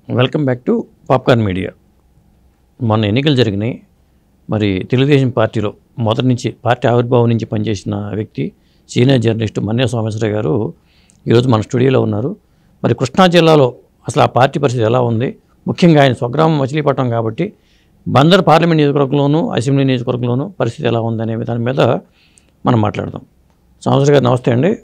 Welcome back to Popcorn Media. మొన్న ఎన్నికలు జరిగినాయి. మరి తెలుగుదేశం పార్టీలో మొదటి నుంచి పార్టీ ఆవిర్భావం నుంచి పనిచేసిన వ్యక్తి సీనియర్ జర్నలిస్టు మన్య సోమేశ్వరరావు గారు ఈరోజు మన స్టూడియోలో ఉన్నారు. మరి కృష్ణా జిల్లాలో అసలు ఆ పార్టీ పరిస్థితి ఎలా ఉంది, ముఖ్యంగా ఆయన స్వగ్రామం మచిలీపట్నం కాబట్టి బందర్ పార్లమెంట్ నియోజకవర్గంలోనూ అసెంబ్లీ నియోజకవర్గంలోనూ పరిస్థితి ఎలా ఉందనే దాని మీద మనం మాట్లాడదాం. సోమేశ్వర గారు నమస్తే అండి.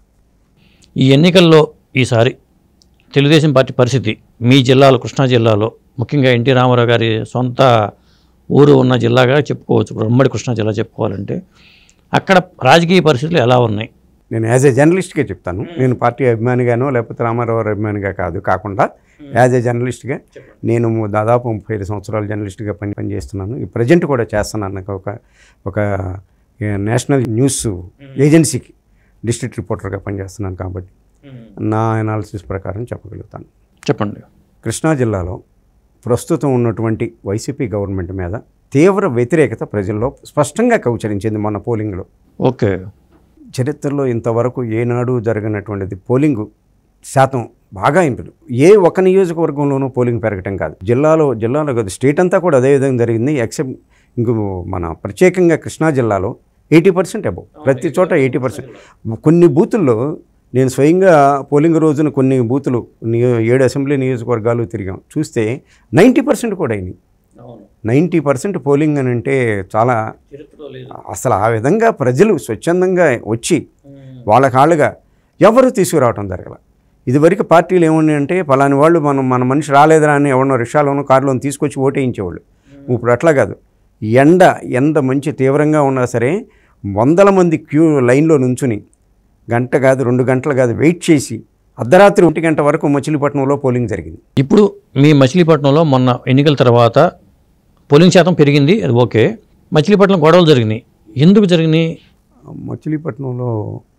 ఈ ఎన్నికల్లో ఈసారి తెలుగుదేశం పార్టీ పరిస్థితి మీ జిల్లాలో, కృష్ణా జిల్లాలో ముఖ్యంగా ఎన్టీ రామారావు గారి సొంత ఊరు ఉన్న జిల్లాగా చెప్పుకోవచ్చు. ఉమ్మడి కృష్ణా జిల్లా చెప్పుకోవాలంటే అక్కడ రాజకీయ పరిస్థితులు ఎలా ఉన్నాయి? నేను యాజ్ ఏ జర్నలిస్ట్గా చెప్తాను. నేను పార్టీ అభిమానిగానో లేకపోతే రామారావు అభిమానిగా కాకుండా యాజ్ ఏ జర్నలిస్ట్గా నేను దాదాపు 35 సంవత్సరాలు జర్నలిస్ట్గా పనిచేస్తున్నాను. ఈ ప్రజెంట్ కూడా చేస్తున్నాను. నాకు ఒక నేషనల్ న్యూస్ ఏజెన్సీకి డిస్ట్రిక్ట్ రిపోర్టర్గా పనిచేస్తున్నాను కాబట్టి నా అనాలిసిస్ ప్రకారం చెప్పగలుగుతాను. చెప్పండి. కృష్ణా జిల్లాలో ప్రస్తుతం ఉన్నటువంటి వైసీపీ గవర్నమెంట్ మీద తీవ్ర వ్యతిరేకత ప్రజల్లో స్పష్టంగా గోచరించింది మొన్న పోలింగ్లో. ఓకే. చరిత్రలో ఇంతవరకు ఏనాడు జరగనటువంటిది పోలింగ్ శాతం బాగా ఇంప్రూవ్. ఏ ఒక్క నియోజకవర్గంలోనూ పోలింగ్ పెరగటం కాదు, జిల్లాలో కాదు, స్టేట్ అంతా కూడా అదే విధంగా జరిగింది. ఎక్సెప్ట్ ఇంకో మన ప్రత్యేకంగా కృష్ణా జిల్లాలో 80% అబౌవ్, ప్రతి చోట 80%. కొన్ని బూతుల్లో నేను స్వయంగా పోలింగ్ రోజున కొన్ని బూతులు 7 అసెంబ్లీ నియోజకవర్గాలు తిరిగాం, చూస్తే 90% కూడా అయినాయి. 90% పోలింగ్ అని అంటే చాలా, అసలు ఆ విధంగా ప్రజలు స్వచ్ఛందంగా వచ్చి వాళ్ళ కాళ్ళుగా ఎవరు తీసుకురావటం జరగల. ఇదివరకు పార్టీలు ఏమున్నాయంటే పలాని వాళ్ళు మన మనిషి రాలేదురా అని ఎవరినో రిక్షాలోనో కారులోనో తీసుకొచ్చి ఓటేయించేవాళ్ళు. ఇప్పుడు అట్లా కాదు. ఎండ మంచి తీవ్రంగా ఉన్నా సరే వందల మంది క్యూ లైన్లో నుంచుని గంట కాదు 2 గంటలు కాదు వెయిట్ చేసి అర్ధరాత్రి 1 గంట వరకు మచిలీపట్నంలో పోలింగ్ జరిగింది. ఇప్పుడు మీ మచిలీపట్నంలో మొన్న ఎన్నికల తర్వాత పోలింగ్ శాతం పెరిగింది, అది ఓకే. మచిలీపట్నం గొడవలు జరిగినాయి, ఎందుకు జరిగినాయి? మచిలీపట్నంలో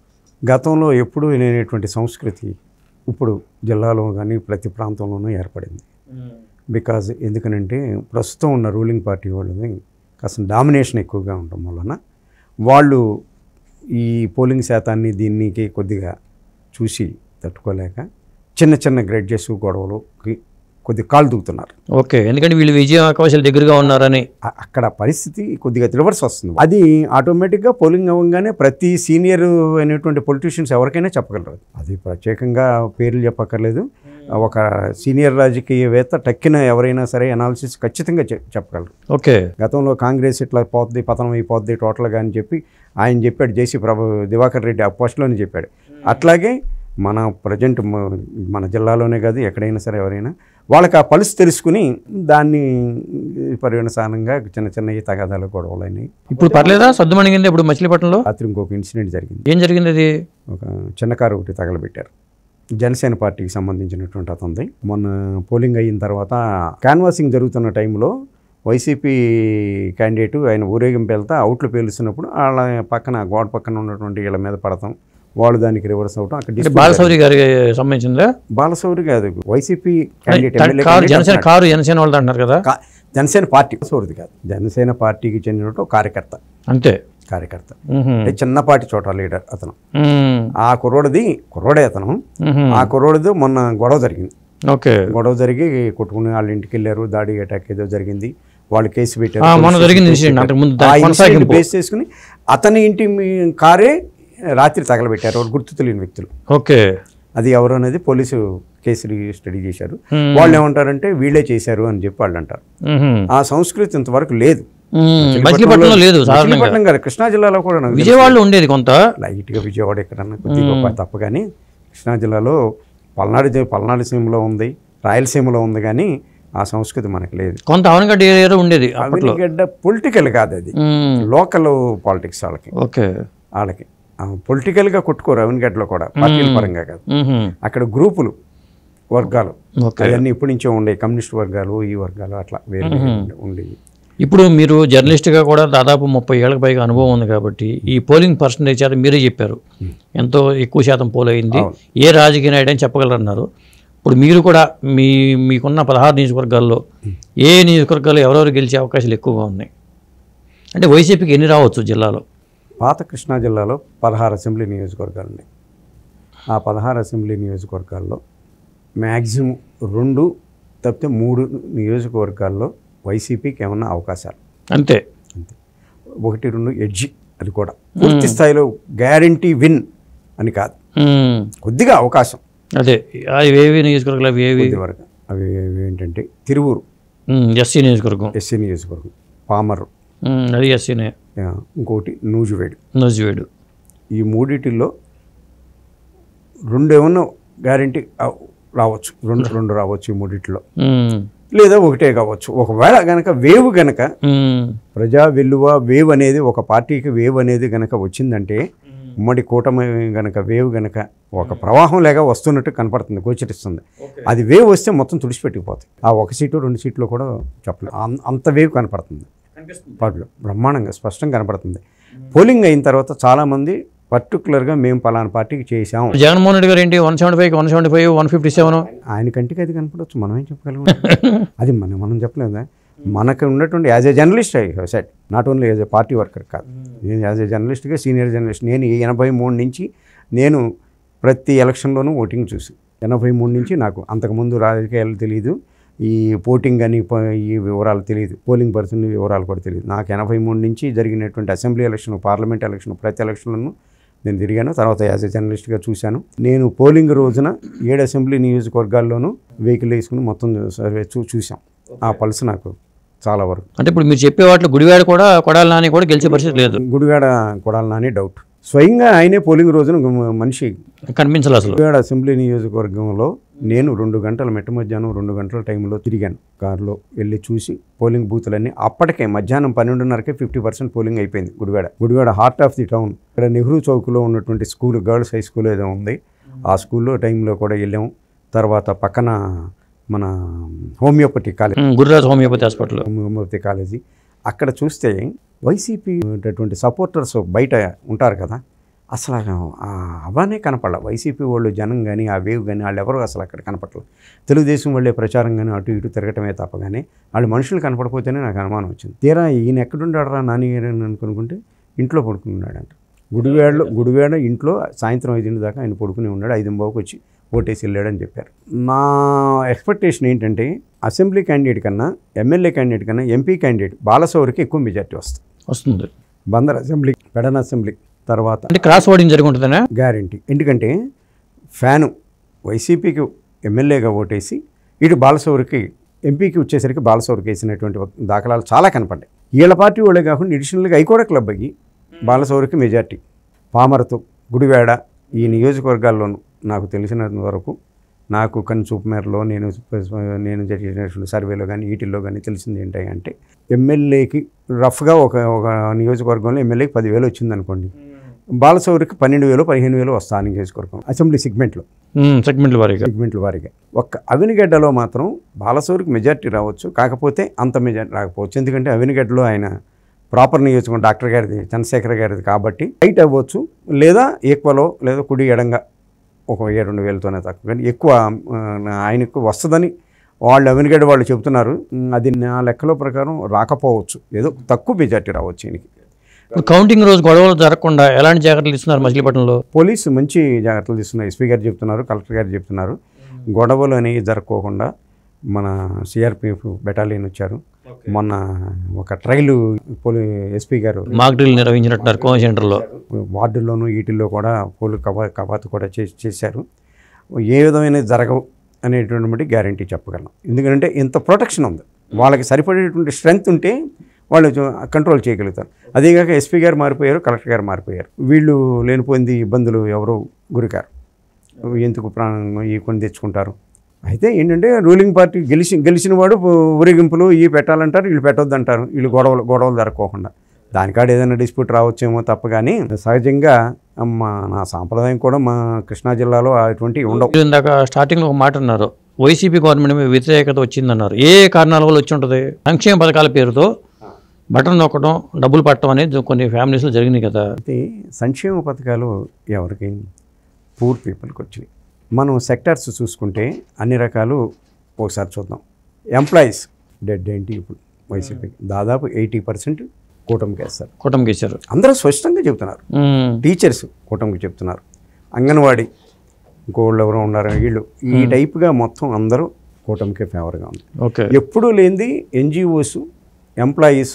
గతంలో ఎప్పుడూ లేనటువంటి సంస్కృతి ఇప్పుడు జిల్లాలో కానీ ప్రతి ప్రాంతంలోనూ ఏర్పడింది. బికాజ్ ఎందుకనంటే ప్రస్తుతం ఉన్న రూలింగ్ పార్టీ వాళ్ళని కాస్త డామినేషన్ ఎక్కువగా ఉండటం వలన వాళ్ళు ఈ పోలింగ్ శాతాన్ని దీనికి కొద్దిగా చూసి తట్టుకోలేక చిన్న గ్రెడ్జెస్ గొడవలుకి కొద్దిగా కాలు దూకుతున్నారు. ఓకే, ఎందుకంటే వీళ్ళు విజయ అవకాశాలు దగ్గరగా ఉన్నారని అక్కడ పరిస్థితి కొద్దిగా రివర్స్ వస్తుంది. అది ఆటోమేటిక్గా పోలింగ్ అవ్వగానే ప్రతి సీనియర్ అయినటువంటి పొలిటీషియన్స్ ఎవరికైనా చెప్పగలరు. అది ప్రత్యేకంగా పేర్లు చెప్పక్కర్లేదు. ఒక సీనియర్ రాజకీయవేత్త టక్కిన ఎవరైనా సరే అనాలిసిస్ ఖచ్చితంగా చెప్పగలరు. ఓకే, గతంలో కాంగ్రెస్ ఇట్లా పోద్ది, పతనం అయిపోద్ది టోటల్గా అని చెప్పి ఆయన చెప్పాడు. జేసీ దివాకర్ రెడ్డి ఫస్ట్లోనే చెప్పాడు. అట్లాగే మన ప్రజెంట్ మన జిల్లాలోనే కాదు ఎక్కడైనా సరే ఎవరైనా వాళ్ళకి ఆ పల్స్ తెలుసుకుని దాన్ని పరిగణసానంగా చిన్న తగాదాలు గొడవలు అయినాయి. ఇప్పుడు పర్లేదా? సర్దుమణిగింది ఇప్పుడు మచిలీపట్నంలో? రాత్రి ఇంకొక ఇన్సిడెంట్ జరిగింది. ఏం జరిగింది? అది ఒక చిన్న కారు ఒకటి తగలబెట్టారు. జనసేన పార్టీకి సంబంధించినటువంటి అతనిది. మొన్న పోలింగ్ అయిన తర్వాత క్యాన్వాసింగ్ జరుగుతున్న టైంలో వైసీపీ క్యాండిడేట్ ఆయన ఊరేగింపు వెళ్తా అవుట్లు పేలుస్తున్నప్పుడు వాళ్ళ పక్కన గోడ పక్కన ఉన్నటువంటి వీళ్ళ మీద పడతాం, వాళ్ళు దానికి రివర్స్ అవటం. అక్కడ బాలశౌరి గారికి సంబంధించిందా? బాలశౌరి కాదు, వైసీపీ క్యాండిడేట్ జనసేన కారు జనసేన వాళ్ళు అంటున్నారు కదా. జనసేన పార్టీ సౌరిది కాదు, జనసేన పార్టీకి చెందిన కార్యకర్త, అంతే కార్యకర్త. అంటే చిన్నపాటి చోట లీడర్ అతను. ఆ కుర్రోడే అతను. ఆ కుర్రోడితో మొన్న గొడవ జరిగింది. ఓకే, గొడవ జరిగి కొట్టుకుని వాళ్ళ ఇంటికి వెళ్ళారు, దాడి అటాక్ ఏదో జరిగింది, వాళ్ళు కేసు పెట్టారు. బేస్ చేసుకుని అతని ఇంటి కారే రాత్రి తగలబెట్టారు వాళ్ళు గుర్తు తెలియని వ్యక్తులు. ఓకే, అది ఎవరు అనేది పోలీసు కేసులు స్టడీ చేశారు. వాళ్ళు ఏమంటారంటే వీళ్ళే చేశారు అని చెప్పి వాళ్ళు అంటారు. ఆ సంస్కృతి ఇంతవరకు లేదు మచిలీపట్నంలో, లేదు మచిలీపట్నం గారు కృష్ణా జిల్లాలో కూడా విజయవాడలో ఉండేది కొంత లైట్గా. విజయవాడ ఎక్కడన్నా కొద్ది గొప్ప తప్ప, కానీ కృష్ణా జిల్లాలో పల్నాడు సీమలో ఉంది, రాయలసీమలో ఉంది, కానీ ఆ సంస్కృతి మనకు లేదు. కొంత అవనగడ్డ ఏరియా ఉండేది. అవనగడ్డ పొలిటికల్ కాదు, అది లోకల్ పాలిటిక్స్ వాళ్ళకి. ఓకే, వాళ్ళకి పొలిటికల్గా కొట్టుకోరు అవనగడ్డలో కూడా, పార్టీల పరంగా కాదు. అక్కడ గ్రూపులు, వర్గాలు అవన్నీ ఇప్పటి నుంచో ఉండే, కమ్యూనిస్ట్ వర్గాలు, ఈ వర్గాలు అట్లా వేరే ఉండేవి. ఇప్పుడు మీరు జర్నలిస్ట్గా కూడా దాదాపు 30 ఏళ్ళకి పైగా అనుభవం ఉంది కాబట్టి ఈ పోలింగ్ పర్సంటేజ్ శాతం మీరే చెప్పారు, ఎంతో ఎక్కువ శాతం పోల్ అయింది, ఏ రాజకీయ నాయుడు అని చెప్పగలరన్నారు. ఇప్పుడు మీరు కూడా మీకున్న 16 నియోజకవర్గాల్లో ఏ నియోజకవర్గాల్లో ఎవరెవరు గెలిచే అవకాశాలు ఎక్కువగా ఉన్నాయి? అంటే వైసీపీకి ఎన్ని రావచ్చు జిల్లాలో? పాత కృష్ణా జిల్లాలో 16 అసెంబ్లీ నియోజకవర్గాలు ఉన్నాయి. ఆ 16 అసెంబ్లీ నియోజకవర్గాల్లో మ్యాక్సిమం 2 తప్పితే 3 నియోజకవర్గాల్లో వైసీపీకి ఏమన్నా అవకాశాలు అంతే. అంతే. 1, 2 ఎడ్జి, అది కూడా పూర్తి స్థాయిలో గ్యారంటీ విన్ అని కాదు, కొద్దిగా అవకాశం. అదే అవి ఏవి నియోజకవర్గాలు, అవి ఏవి వరకు అవి ఏంటంటే తిరువూరు ఎస్సీ నియోజకవర్గం, ఎస్సీ నియోజకవర్గం, పామర్రు, అది ఎస్సీనే, ఇంకోటి నూజివేడు. ఈ మూడిటిల్లో 2 ఏమన్నా గ్యారంటీ రావచ్చు, 2 రావచ్చు ఈ మూడిట్లో, లేదా 1 కావచ్చు. ఒకవేళ గనక వేవ్ గనక ప్రజా వెల్లువ వేవ్ అనేది ఒక పార్టీకి వేవ్ అనేది గనక వచ్చిందంటే, ఉమ్మడి కూటమి గనక వేవ్ గనక ఒక ప్రవాహం లేక వస్తున్నట్టు కనపడుతుంది, గోచరిస్తుంది. అది వేవ్ వస్తే మొత్తం తుడిచిపెట్టుకుపోతాయి. ఆ 1 సీటు 2 సీట్లు కూడా చెప్పలేదు, అంత వేవ్ కనపడుతుంది పార్టీలో, బ్రహ్మాండంగా స్పష్టంగా కనపడుతుంది. పోలింగ్ అయిన తర్వాత చాలామంది పర్టికులర్గా మేము పలానా పార్టీకి చేసాం. జగన్మోహన్ రెడ్డి గారు ఏంటి 175, 175, 157 ఆయన కంటికి అది కనపడవచ్చు, మనం ఏం చెప్పగలం? అది మనం చెప్పలేదా? మనకు ఉన్నటువంటి as a journalist I have said, not only as a party worker కాదు, నేను యాజ్ ఏ జర్నలిస్ట్గా సీనియర్ జర్నలిస్ట్. నేను 83 నుంచి నేను ప్రతి ఎలక్షన్లోనూ ఓటింగ్ చూసి, 83 నుంచి నాకు అంతకుముందు రాజకీయాలు తెలియదు, ఈ పోటింగ్ అని ఈ వివరాలు తెలియదు, పోలింగ్ పర్సన్ వివరాలు కూడా తెలియదు. నాకు 83 నుంచి జరిగినటువంటి అసెంబ్లీ ఎలక్షన్, పార్లమెంట్ ఎలక్షన్, ప్రతి ఎలక్షన్లను నేను తిరిగాను. తర్వాత యాజ్ ఏ జర్నలిస్ట్గా చూశాను. నేను పోలింగ్ రోజున 7 అసెంబ్లీ నియోజకవర్గాల్లోనూ వెహికల్ వేసుకుని మొత్తం సర్వే చూసాం. ఆ పల్స్ నాకు చాలా వరకు. అంటే ఇప్పుడు మీరు చెప్పే వాటిలో గుడివాడ కూడా, కొడాలి నాని కూడా గెలిచే పరిస్థితి లేదు. గుడివాడ కొడాలి నాని డౌట్. స్వయంగా ఆయనే పోలింగ్ రోజున మనిషి కనిపించాలి అసలు. గుడివాడ అసెంబ్లీ నియోజకవర్గంలో నేను 2 గంటల మధ్యాహ్నం 2 గంటల టైంలో తిరిగాను, కారులో వెళ్ళి చూసి పోలింగ్ బూతులన్నీ. అప్పటికే మధ్యాహ్నం 12:30కే 50% పోలింగ్ అయిపోయింది. Gudivada heart of the town. ఇక్కడ నెహ్రూ చౌక్లో ఉన్నటువంటి స్కూల్, గర్ల్స్ హై స్కూల్ ఏదో ఉంది, ఆ స్కూల్లో టైంలో కూడా వెళ్ళాము. తర్వాత పక్కన మన homeopathy college, Gururaj homeopathy hospital, homeopathy college, అక్కడ చూస్తే వైసీపీ ఉన్నటువంటి సపోర్టర్స్ బయట ఉంటారు కదా, అసలు అవనే కనపడలే. వైసీపీ వాళ్ళు జనం కానీ ఆ వేవ్ కానీ వాళ్ళు ఎవరు అసలు అక్కడ కనపడలేదు. తెలుగుదేశం వాళ్ళే ప్రచారం కానీ అటు ఇటు తిరగటమే తప్ప కానీ వాళ్ళు మనుషులు కనపడిపోతేనే నాకు అనుమానం వచ్చింది. తీరా ఈయన ఎక్కడుండాడరా నాని అని అనుకుంటే ఇంట్లో పడుకున్నాడంట. గుడివాడ ఇంట్లో సాయంత్రం 5 దాకా ఆయన పడుకుని ఉన్నాడు. 5:15కి వచ్చి ఓటేసి వెళ్ళాడని చెప్పారు. నా ఎక్స్పెక్టేషన్ ఏంటంటే అసెంబ్లీ క్యాండిడేట్ కన్నా, ఎమ్మెల్యే క్యాండిడేట్ కన్నా ఎంపీ క్యాండిడేట్ బాలసౌరికి ఎక్కువ మెజార్టీ వస్తుంది. బందర్ అసెంబ్లీ, పెడన అసెంబ్లీ, తర్వాత అంటే క్రాస్ ఓటింగ్ జరుగుతుందనే గ్యారంటీ. ఎందుకంటే ఫ్యాను వైసీపీకి ఎమ్మెల్యేగా ఓటేసి ఇటు బాలసౌరికి ఎంపీకి వచ్చేసరికి బాలసౌరికి వేసినటువంటి దాఖలాలు చాలా కనపడ్డాయి. వీళ్ళ పార్టీ వాళ్ళే కాకుండా అడిషనల్గా అవి కూడా క్లబ్ అయ్యి బాలసౌరికి మెజార్టీ. పామరతో, గుడివాడ ఈ నియోజకవర్గాల్లోనూ నాకు తెలిసినంత వరకు, నాకు కన్సూప్ మేరలో నేను జరిగినటువంటి సర్వేలో కానీ వీటిల్లో కానీ తెలిసింది ఏంటంటే, ఎమ్మెల్యేకి రఫ్గా ఒక నియోజకవర్గంలో ఎమ్మెల్యేకి 10,000 వచ్చింది అనుకోండి, బాలసౌరికి 12,000, 15,000 వస్తా నియోజకవర్గం అసెంబ్లీ సెగ్మెంట్ల వారీగా. ఒక్క అవినిగడ్డలో మాత్రం బాలసౌరికి మెజార్టీ రావచ్చు, కాకపోతే అంత మెజార్టీ రాకపోవచ్చు. ఎందుకంటే అవినిగడ్డలో ఆయన ప్రాపర్ నియోజకవర్గం డాక్టర్ గారిది, చంద్రశేఖర్ గారిది కాబట్టి హైట్ అవ్వచ్చు, లేదా ఈక్వలో లేదా కుడి ఎడంగా ఒక 1,000-2,000తోనే తక్కువ, కానీ ఎక్కువ ఆయనకు వస్తుందని వాళ్ళు అవినిగడ్డ వాళ్ళు చెబుతున్నారు. అది నా లెక్కలో ప్రకారం రాకపోవచ్చు, ఏదో తక్కువ మెజార్టీ రావచ్చు ఈయనకి. కౌంటింగ్ రోజు గొడవలు జరగకుండా ఎలాంటి జాగ్రత్తలు ఇస్తున్నారు మచిలీపట్నంలో? పోలీసు మంచి జాగ్రత్తలు తీసుకున్నారు. ఎస్పీ గారు చెప్తున్నారు, కలెక్టర్ గారు చెప్తున్నారు. గొడవలు అనేవి జరగకోకుండా మన సిఆర్పిఎఫ్ బెటాలియన్ వచ్చారు. మొన్న ఒక ట్రైలు ఎస్పీ గారు మాక్ డ్రిల్ నిర్వహించినట్టున్నారు కోవిడ్ సెంటర్లో, వార్డుల్లోనూ వీటిల్లో కూడా పోలీసు కవాతు కూడా చేశారు. ఏ విధమైన జరగవు అనేటువంటి గ్యారంటీ చెప్పగలం. ఎందుకంటే ఇంత ప్రొటెక్షన్ ఉంది, వాళ్ళకి సరిపడేటువంటి స్ట్రెంగ్త్ ఉంటే వాళ్ళు కంట్రోల్ చేయగలుగుతారు. అదేగాక ఎస్పీ గారు మారిపోయారు, కలెక్టర్ గారు మారిపోయారు. వీళ్ళు లేనిపోయింది ఇబ్బందులు ఎవరో గురికారు, ఎందుకు ప్రాణం ఈ కొని తెచ్చుకుంటారు. అయితే ఏంటంటే రూలింగ్ పార్టీ గెలిచిన వాడు ఊరేగింపులు ఇవి పెట్టాలంటారు, వీళ్ళు పెట్టొద్దంటారు. వీళ్ళు గొడవలు జరగకోకుండా దానికాడ ఏదైనా డిస్ప్యూట్ రావచ్చేమో తప్ప కానీ సహజంగా నా సాంప్రదాయం కూడా మా కృష్ణా జిల్లాలో అటువంటి ఉండవు. ఇందాక స్టార్టింగ్లో ఒక మాట అన్నారు, వైసీపీ గవర్నమెంట్ మీద వ్యతిరేకత వచ్చిందన్నారు. ఏ కారణాల వల్ల వచ్చి ఉంటుంది? సంక్షేమ పథకాల పేరుతో బటన్ నొక్కడం, డబ్బులు పట్టడం అనేది కొన్ని ఫ్యామిలీస్లో జరిగినాయి కదా. అయితే సంక్షేమ పథకాలు ఎవరికి? పూర్ పీపుల్కి వచ్చినాయి. మనం సెక్టార్స్ చూసుకుంటే అన్ని రకాలు ఒకసారి చూద్దాం. ఎంప్లాయీస్ డెడ్ ఏంటి ఇప్పుడు వైసీపీకి దాదాపు 80% కూటమికి వేస్తారు. అందరూ స్పష్టంగా చెప్తున్నారు. టీచర్స్ కూటమికి చెప్తున్నారు, అంగన్వాడీ ఇంకోళ్ళు ఎవరో ఉన్నారు, వీళ్ళు ఈ టైప్గా మొత్తం అందరూ కూటమికే ఫేవర్గా ఉంది. ఓకే. ఎప్పుడూ లేనిది ఎన్జిఓస్ ఎంప్లాయీస్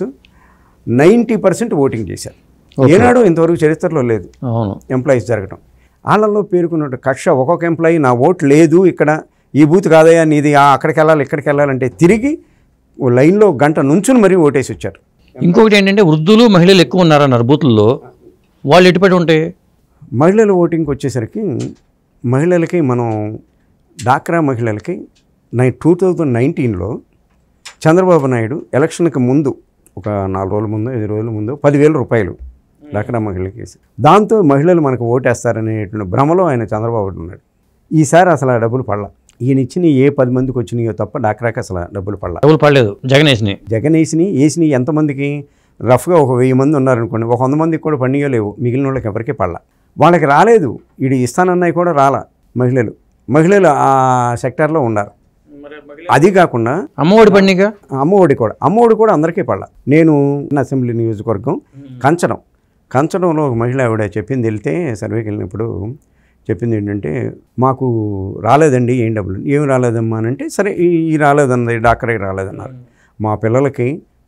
90% ఓటింగ్ చేశారు. ఏనాడు ఇంతవరకు చరిత్రలో లేదు అవును. ఎంప్లాయీస్ జరగడం. వాళ్ళలో పేర్కొన్నట్టు కక్ష, ఒక్కొక్క ఎంప్లాయీ నా ఓటు లేదు ఇక్కడ, ఈ బూత్ కాదయా నీది, అక్కడికి వెళ్ళాలి ఇక్కడికి వెళ్ళాలంటే తిరిగి లైన్లో గంట నుంచుని మరీ ఓటేసి వచ్చారు. ఇంకొకటి ఏంటంటే వృద్ధులు మహిళలు ఎక్కువ ఉన్నారన్నారు బూతుల్లో, వాళ్ళు ఎటుపడి ఉంటాయి? మహిళల ఓటింగ్కి వచ్చేసరికి మహిళలకి మనం డాక్రా మహిళలకి 2019లో చంద్రబాబు నాయుడు ఎలక్షన్కి ముందు ఒక 4 రోజుల ముందు 5 రోజుల ముందు 10,000 రూపాయలు డాక్రా మహిళలకి వేసి, దాంతో మహిళలు మనకు ఓటేస్తారనేటువంటి భ్రమలో ఆయన చంద్రబాబు ఉన్నాడు. ఈసారి అసలు ఆ డబ్బులు పడలా. ఈయన ఇచ్చిన ఏ 10 మందికి వచ్చినాయో తప్ప డాక్రాకి అసలు డబ్బులు పడలా. డబ్బులు పడలేదు. జగన్ వేసినాయి ఎంతమందికి? రఫ్గా ఒక 1000 మంది ఉన్నారనుకోండి, ఒక 100 మందికి కూడా పండియో లేవు. మిగిలిన వాళ్ళకి ఎవరికి పడలా. వాళ్ళకి రాలేదు. వీడు ఇస్తానన్నాయి కూడా రాలా. మహిళలు ఆ సెక్టార్లో ఉన్నారు. అది కాకుండా అమ్మఒడి పండుగ, అమ్మఒడి కూడా అందరికీ పడలా. నేను అసెంబ్లీ నియోజకవర్గం కంచడంలో ఒక మహిళ ఆవిడ చెప్పింది, వెళ్తే సర్వేకి వెళ్ళినప్పుడు చెప్పింది ఏంటంటే, మాకు రాలేదండి ఏం డబ్బులు. ఏమి రాలేదమ్మా అని అంటే, సరే ఈ రాలేదన్నది డాక్టర్కి రాలేదన్నారు. మా పిల్లలకి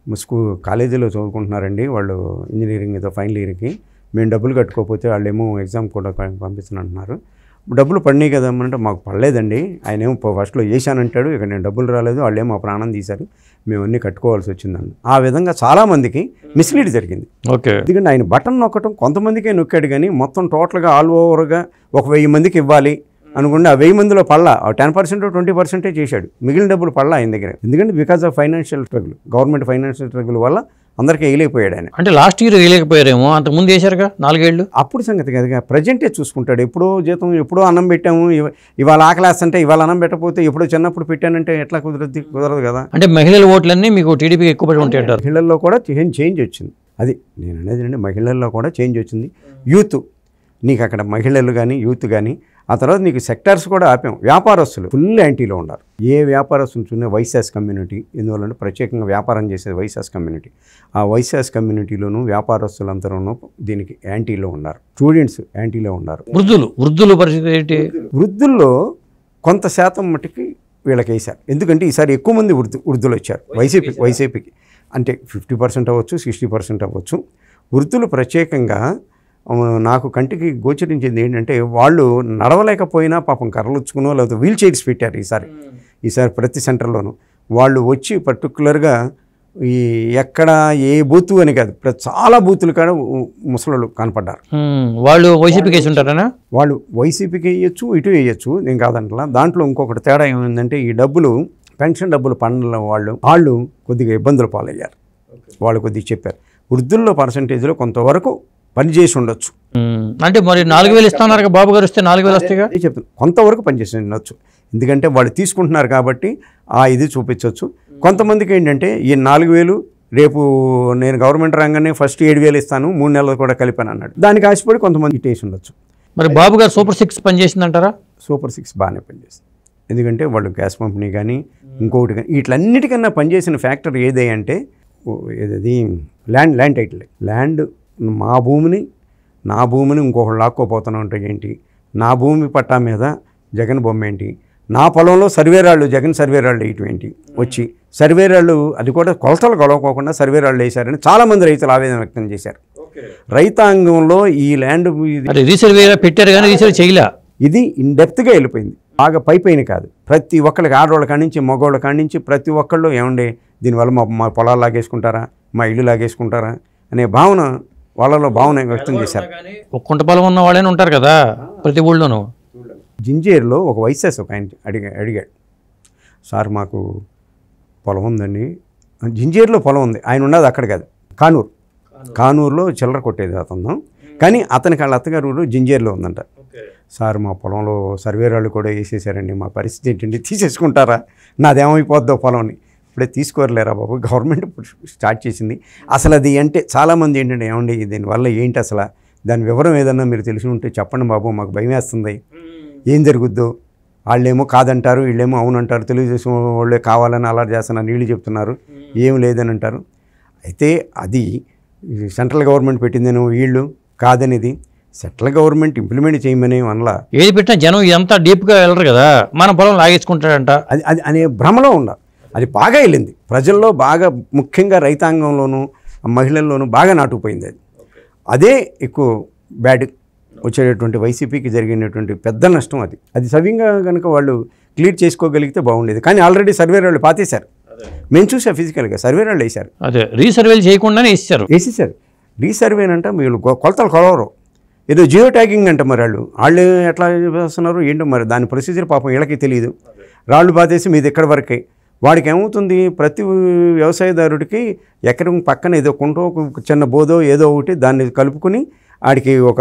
కాలేజీలో చదువుకుంటున్నారండి వాళ్ళు, ఇంజనీరింగ్ ఏదో ఫైనల్ ఇయర్కి, మేము డబ్బులు కట్టుకోకపోతే వాళ్ళేమో ఎగ్జామ్ కూడా పంపిస్తానంటున్నారు. డబ్బులు పడినాయి కదమ్మంటే, మాకు పడలేదండి, ఆయన ఏమో ఫస్ట్లో వేసానంటాడు, ఇక్కడ నేను డబ్బులు రాలేదు, వాళ్ళేమో మా ప్రాణం తీశారు, మేము అన్నీ కట్టుకోవాల్సి వచ్చిందండి. ఆ విధంగా చాలామందికి మిస్లీడ్ జరిగింది. ఓకే. ఎందుకంటే ఆయన బటన్ నొక్కటం కొంతమందికే నొక్కాడు, కానీ మొత్తం టోటల్గా ఆల్ ఓవర్గా ఒక 1000 మందికి ఇవ్వాలి అనుకుంటే ఆ 1000 మందిలో పడలా. 10% 20% చేశాడు. మిగిలిన డబ్బులు పడలా ఆయన దగ్గర. ఎందుకంటే because of financial struggle, government financial struggle వల్ల అందరికీ వేయలేకపోయాడు ఆయన. అంటే లాస్ట్ ఇయర్ వేయలేకపోయారేమో, అంతకుముందు వేశారుగా 4 ఏళ్ళు. అప్పుడు సంగతి కదగా, ప్రజెంటే చూసుకుంటాడు. ఎప్పుడో జీతం, ఎప్పుడో అన్నం పెట్టాము, ఇవాళ ఆకలేస్తుంటే ఇవాళ అన్నం పెట్టకపోతే ఎప్పుడో చిన్నప్పుడు పెట్టానంటే ఎట్లా కుదరదు కదా. అంటే మహిళల ఓట్లన్నీ మీకు టీడీపీకి ఎక్కువ పడి ఉంటాయి అంటారు. మహిళల్లో కూడా చేంజ్ వచ్చింది. అది నేను అనేది అండి, మహిళల్లో కూడా చేంజ్ వచ్చింది. యూత్, నీకు అక్కడ మహిళలు కానీ యూత్ కానీ, ఆ తర్వాత నీకు సెక్టార్స్ కూడా ఆపాం. వ్యాపారస్తులు ఫుల్ యాంటీలో ఉన్నారు. ఏ వ్యాపారస్తులు చూసినా వైశాస్ కమ్యూనిటీ, ఎందువల్లంటే ప్రత్యేకంగా వ్యాపారం చేసేది వైశాస్ కమ్యూనిటీ. ఆ వైశాస్ కమ్యూనిటీలోనూ వ్యాపారస్తులందరూ దీనికి యాంటీలో ఉన్నారు. స్టూడెంట్స్ యాంటీలో ఉన్నారు. వృద్ధుల పరిస్థితి ఏంటి? వృద్ధుల్లో కొంత శాతం మట్టుకి వీళ్ళకి వేశారు. ఎందుకంటే ఈసారి ఎక్కువ మంది వృద్ధులు వచ్చారు వైసీపీకి. అంటే 50% అవ్వచ్చు, 60% అవ్వచ్చు. వృద్ధులు ప్రత్యేకంగా నాకు కంటికి గోచరించింది ఏంటంటే, వాళ్ళు నడవలేకపోయినా పాపం కర్రలుచ్చుకునో లేకపోతే వీల్ చైర్స్ పెట్టారు ఈసారి ప్రతి సెంటర్లోనూ. వాళ్ళు వచ్చి పర్టికులర్గా ఈ ఎక్కడ ఏ బూతు అని కాదు, చాలా బూతులు కాడ ముసలు కనపడ్డారు. వాళ్ళు వైసీపీకి వేసి ఉంటారనా? వాళ్ళు వైసీపీకి వేయచ్చు, ఇటు వేయచ్చు, నేను కాదంటలా. దాంట్లో ఇంకొకటి తేడా ఏమైందంటే, ఈ డబ్బులు పెన్షన్ డబ్బులు పనుల వాళ్ళు కొద్దిగా ఇబ్బందులు పాలయ్యారు. వాళ్ళు కొద్దిగా చెప్పారు, వృద్ధుల్లో పర్సంటేజ్లో కొంతవరకు పనిచేసి ఉండొచ్చు. అంటే మరి 4,000 ఇస్తున్నారు బాబు గారు, వస్తే 4,000 వస్తాయిగా చెప్తాను. కొంతవరకు పనిచేసి ఉండొచ్చు, ఎందుకంటే వాళ్ళు తీసుకుంటున్నారు కాబట్టి ఇది చూపించవచ్చు. కొంతమందికి ఏంటంటే, ఈ 4,000 రేపు నేను గవర్నమెంట్ రంగానే ఫస్ట్ 7,000 ఇస్తాను, 3 నెలలు కూడా కలిపాను అన్నాడు. దానికి ఆశపడి కొంతమంది ఇటేసి ఉండొచ్చు. మరి బాబు గారు సూపర్ 6 పనిచేసిందంటారా? సూపర్ 6 బాగానే పనిచేసింది. ఎందుకంటే వాళ్ళు గ్యాస్ పంపిణీ కానీ ఇంకొకటి కానీ వీటిలన్నిటికన్నా పనిచేసిన ఫ్యాక్టర్ ఏదే అంటే, ఏది ల్యాండ్ టైటిల్. ల్యాండ్ నా భూమిని ఇంకొకటి లాక్కోపోతాను అంటే ఏంటి, నా భూమి పట్టా మీద జగన్ బొమ్మ ఏంటి, నా పొలంలో సర్వేరాళ్ళు జగన్ సర్వేరాళ్ళు వేయటం ఏంటి, వచ్చి సర్వేరాళ్ళు అది కూడా కొలతలు కొలవకోకుండా సర్వేరాళ్ళు వేశారని చాలామంది రైతులు ఆవేదన వ్యక్తం చేశారు. రైతాంగంలో ఈ ల్యాండ్ పెట్టారు కానీ రీసర్వే చేయలే. ఇది ఇన్డెప్త్గా వెళ్ళిపోయింది, బాగా పైపైన కాదు. ప్రతి ఒక్కరికి, ఆడవాళ్ళ కాడి నుంచి మగవాళ్ళ కాడి నుంచి ప్రతి ఒక్కళ్ళు ఏమండే దీనివల్ల మా పొలాలు లాగేసుకుంటారా, మా ఇల్లు లాగేసుకుంటారా అనే భావన వాళ్ళలో వ్యక్తం చేశారు. ఒక కుంట పొలం ఉన్న వాళ్ళైనా ఉంటారు కదా ప్రతి ఊళ్ళోనూ. జింజేరులో ఒక వైఎస్ఎస్ ఒక ఆయన అడిగాడు, సార్ మాకు పొలం ఉందండి. జింజేరులో పొలం ఉంది, ఆయన ఉన్నది అక్కడ కాదు, కానూరులో చిల్లర కొట్టేది అతను, కానీ అతనికి వాళ్ళ అత్తగారు జింజేరులో ఉందంట. సార్ మా పొలంలో సర్వేరాళ్ళు కూడా వేసేసారండి, మా పరిస్థితి ఏంటండి, తీసేసుకుంటారా, నాదేమైపోద్దో పొలంని. ఇప్పుడే తీసుకోరలేరా బాబు, గవర్నమెంట్ స్టార్ట్ చేసింది. అసలు అది అంటే చాలామంది ఏంటంటే, ఏమండి దీనివల్ల ఏంటి అసలు, దాని వివరం ఏదన్నా మీరు తెలిసి ఉంటే చెప్పండి బాబు, మాకు భయం వేస్తుంది, ఏం జరుగుద్దో. వాళ్ళేమో కాదంటారు, వీళ్ళేమో అవునంటారు, తెలుగుదేశం వాళ్ళే కావాలని అలా చేస్తున్నారు, నీళ్ళు చెప్తున్నారు, ఏం లేదని అంటారు. అయితే అది సెంట్రల్ గవర్నమెంట్ పెట్టిందేమో, వీళ్ళు కాదనేది సెంట్రల్ గవర్నమెంట్ ఇంప్లిమెంట్ చేయమని వనలా. ఏది పెట్టినా జనం ఇదంతా డీప్గా వెళ్ళరు కదా, మన పొలం లాగేసుకుంటాడంట అది అది అనే భ్రమలో ఉండాలి. అది బాగా వెళ్ళింది ప్రజల్లో, బాగా ముఖ్యంగా రైతాంగంలోనూ మహిళల్లోనూ బాగా నాటుకుపోయింది. అదే ఎక్కువ బ్యాడ్ వచ్చేటటువంటి వైసీపీకి జరిగినటువంటి పెద్ద నష్టం. అది సవ్యంగా కనుక వాళ్ళు క్లియర్ చేసుకోగలిగితే బాగుండేది. కానీ ఆల్రెడీ సర్వేర్ వాళ్ళు పాతేశారు. మేము చూసా ఫిజికల్గా సర్వేర్ వాళ్ళు వేశారు. అదే రీసర్వేలు చేయకుండానే వేసేసారు. రీసర్వేనంట వీళ్ళు కొలతలు కొలవరు, ఏదో జియో ట్యాగింగ్ అంట. మరి వాళ్ళు ఎట్లా చేస్తున్నారు ఏంటో మరి, దాని ప్రొసీజర్ పాపం వీళ్ళకి తెలియదు. రాళ్ళు పాతేసి మీది ఎక్కడి వరకే. వాడికి ఏమవుతుంది, ప్రతి వ్యవసాయదారుడికి ఎకరం పక్కన ఏదో కుంటో చిన్న బోదో ఏదో ఒకటి దాన్ని కలుపుకొని ఆడికి ఒక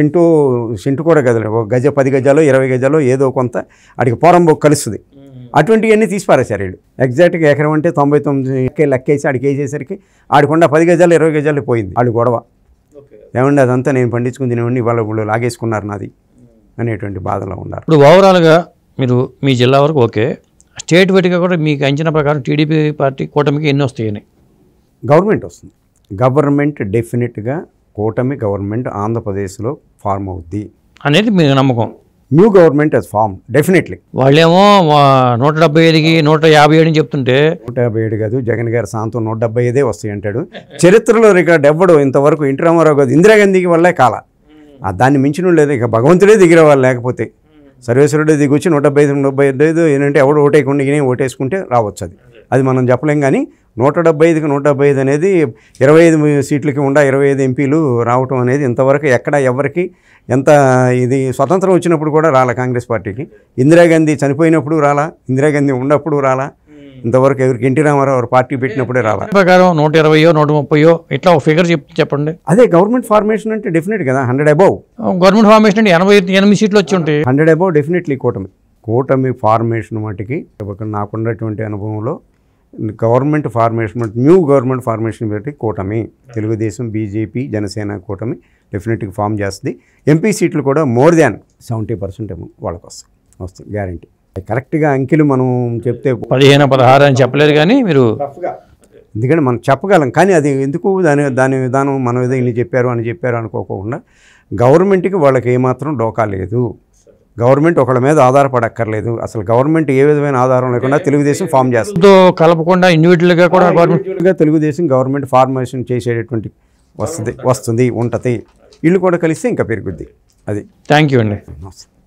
సెంటు కూడా కదలే, ఒక గజ 10 గజాలో 20 గజాలో ఏదో కొంత ఆడికి పోరంబోకు కలుస్తుంది. అటువంటివన్నీ తీసిపారేశారు వీళ్ళు. ఎగ్జాక్ట్గా ఎకరం అంటే 99 లెక్కేసి ఆడికి వేసేసరికి ఆడికొండ 10 గజాలు 20 గజాలు పోయింది. వాళ్ళు గొడవ ఏమండి, అదంతా నేను పండించుకుని తినేవాడిని, వాళ్ళు లాగేసుకున్నారు నాది అనేటువంటి బాధలో ఉన్నారు. ఇప్పుడు ఓవరాల్గా మీరు మీ జిల్లా వరకు ఓకే, స్టేట్ వైడ్గా కూడా మీకు అంచనా ప్రకారం టీడీపీ పార్టీ కూటమికి ఎన్ని వస్తాయని? గవర్నమెంట్ వస్తుంది. గవర్నమెంట్ డెఫినెట్గా కూటమి గవర్నమెంట్ ఆంధ్రప్రదేశ్లో ఫార్మ్ అవుద్ది అనేది మీ నమ్మకం? New government has form definitely. వాళ్ళేమో 175కి 157 అని చెప్తుంటే 157 కాదు, జగన్ గారి సాంతం 175 వస్తాయి అంటాడు. చరిత్రలో రికార్డు ఎవ్వడు ఇంతవరకు ఎన్టీ రామారావు కాదు, ఇందిరాగాంధీకి వల్లే కాల. దాన్ని మించిన లేదు, ఇక భగవంతుడే దిగిరవాలి. లేకపోతే సర్వేశ్వరుడే దిగి వచ్చి 175 ఏంటంటే ఎవడు ఓటేయకుండా ఈయనే ఓటేసుకుంటే రావచ్చు. అది మనం చెప్పలేం. కానీ 175కి 175 అనేది 25 సీట్లకి 25 ఎంపీలు రావటం అనేది ఇంతవరకు ఎక్కడ ఎవరికి ఎంత ఇది స్వతంత్రం వచ్చినప్పుడు కూడా రాలా కాంగ్రెస్ పార్టీకి. ఇందిరాగాంధీ చనిపోయినప్పుడు రాలా, ఇందిరాగాంధీ ఉన్నప్పుడు రాలా, ఇంతవరకు ఎవరికి ఎన్టీ రామారావు పార్టీ పెట్టినప్పుడే రాలా. ప్రకారం 120 130 ఇట్లా ఒక ఫిగర్ చెప్పండి. అదే గవర్నమెంట్ ఫార్మేషన్ అంటే డెఫినెట్ కదా 100 అబౌవ్. గవర్నమెంట్ ఫార్మేషన్ అంటే 88 సీట్లు వచ్చి ఉంటాయి. 100 అబౌవ్ డెఫినెట్లీ కూటమి ఫార్మేషన్ మటుకి నాకున్నటువంటి అనుభవంలో government formation new government formation బట్టి కూటమి తెలుగుదేశం బీజేపీ జనసేన కూటమి డెఫినెట్గా ఫామ్ చేస్తుంది. ఎంపీ సీట్లు కూడా మోర్ దాన్ 70% వాళ్ళకి వస్తాయి గ్యారంటీ. కరెక్ట్గా అంకెలు మనం చెప్తే 15-16 అని చెప్పలేదు, కానీ మీరు ఎందుకంటే మనం చెప్పగలం. కానీ అది ఎందుకు దాని విధానం మనం ఏదో ఇన్ని చెప్పారు అనుకోకుండా గవర్నమెంట్కి వాళ్ళకి ఏమాత్రం డోకా లేదు. గవర్నమెంట్ ఒకళ్ళ మీద ఆధారపడక్కర్లేదు. అసలు గవర్నమెంట్ ఏ విధమైన ఆధారం లేకుండా తెలుగుదేశం ఫామ్ చేస్తుంది. కలపకుండా ఇండివిజువల్గా కూడా గవర్నమెంట్గా తెలుగుదేశం గవర్నమెంట్ ఫార్మేషన్ చేసేటటువంటి వస్తుంది ఉంటుంది. వీళ్ళు కూడా కలిస్తే ఇంకా పెరుగుద్ది. అది. థ్యాంక్ యూ అండి.